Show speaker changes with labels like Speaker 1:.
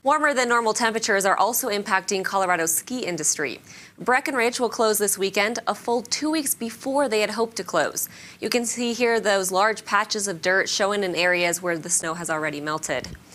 Speaker 1: Warmer than normal temperatures are also impacting Colorado's ski industry. Breckenridge will close this weekend, a full 2 weeks before they had hoped to close. You can see here those large patches of dirt showing in areas where the snow has already melted.